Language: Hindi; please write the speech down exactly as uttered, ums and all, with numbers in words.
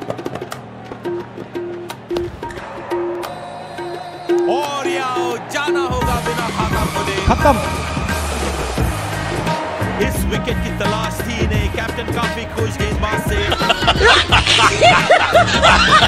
और याओ जाना होगा बिना खाता खोले। खत्म। इस विकेट की तलाश थी इन्हें कैप्टन काफी खुश गेंदबाज से।